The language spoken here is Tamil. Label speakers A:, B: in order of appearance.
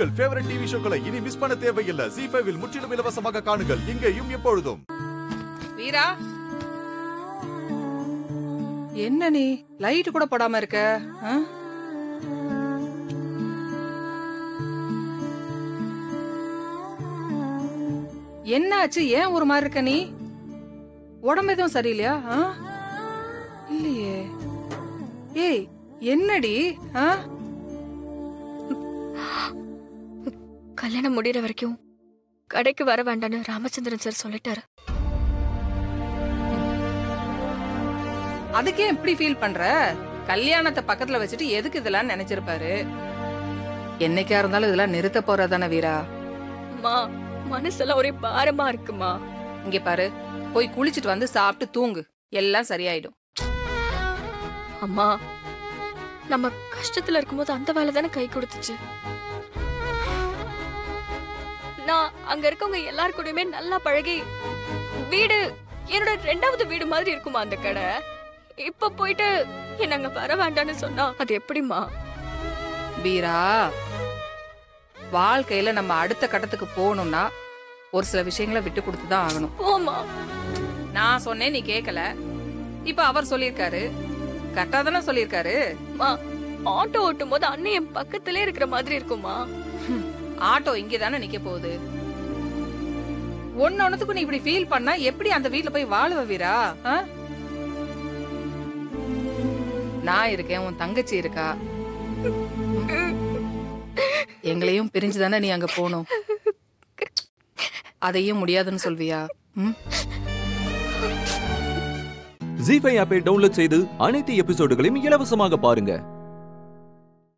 A: உங்கள் ஃபேவரட் டிவி ஷோக்களை இனி மிஸ் பண்ண தேவையில்லை. ZEE5 இல் முற்றிலும் இலவசமாக காணுங்கள், இங்கேயும் எப்பொழுதும்.
B: வீரா, என்ன நீ லைட் கூட போடாம இருக்க? என்னாச்சு? ஏன் ஒரு மாதிரி இருக்க? நீ உடம்பு எதுவும் சரியில்லையா? இல்லையே. ஏய், என்னடி?
C: கல்யாணம் முடியற வரைக்கும் கடைக்கு வர வேண்டான்னு ராமச்சந்திரன் சார் சொல்லிட்டாரு.
B: அதுக்கே எப்படி ஃபீல் பண்ற? கல்யாணத்தை பக்கத்துல வச்சுட்டு எதுக்கு இதெல்லாம் நினைச்சிருப்பாரு? என்னைக்கா இருந்தாலும் இதெல்லாம் நிறுத்த போறதானே வீரா?
C: அம்மா, மனசெல்லாம் ஒரே பாரமா இருக்குமா.
B: இங்க பாரு, போய் குளிச்சிட்டு வந்து சாப்பிட்டு தூங்கு, எல்லாம் சரியாயிடும்.
C: அம்மா, நம்ம கஷ்டத்துல இருக்கும்போது அந்த வேலை தானே கை கொடுத்துச்சு. நான் அங்க இருக்கவங்க எல்லாரு கூடயுமே நல்லா பழகி வீடு என்னோட 2வது வீடு மாதிரி இருக்குமா அந்த கடை. இப்ப போயிட்டு என்ன அங்க வர வேண்டான்னு சொன்னா அது எப்படிமா?
B: வீரா, வாழ்க்கையில நம்ம அடுத்த கட்டத்துக்கு போகணும்னா ஒரு சில விஷயங்களை விட்டு கொடுத்துதான் ஆகணும்.
C: போமா.
B: நான் சொன்னேன், நீ கேட்கல. இப்ப அவர் சொல்லிருக்காரு, கரெக்டா தானே சொல்லிருக்காரு.
C: ஆட்டோ ஓட்டும் போது அண்ணன் என் பக்கத்திலே இருக்கிற மாதிரி இருக்குமா?
B: ஆட்டோ இங்கதானே நிக்க போகுது. ஒன்னொன்னுக்கு நீ இப்படி ஃபீல் பண்ணா எப்படி அந்த வீட்டுல போய் வாழுவ வீரா? நான் இருக்கேன், உன் தங்கச்சி இருக்கா. எங்களையும் பிரிஞ்சுதானே நீ அங்க போகணும். அதையும் முடியாதுன்னு சொல்வியா?
D: ZEE5 ஆப்பை டவுன்லோட் செய்து அனைத்து எபிசோடுகளையும் இலவசமாக பாருங்க.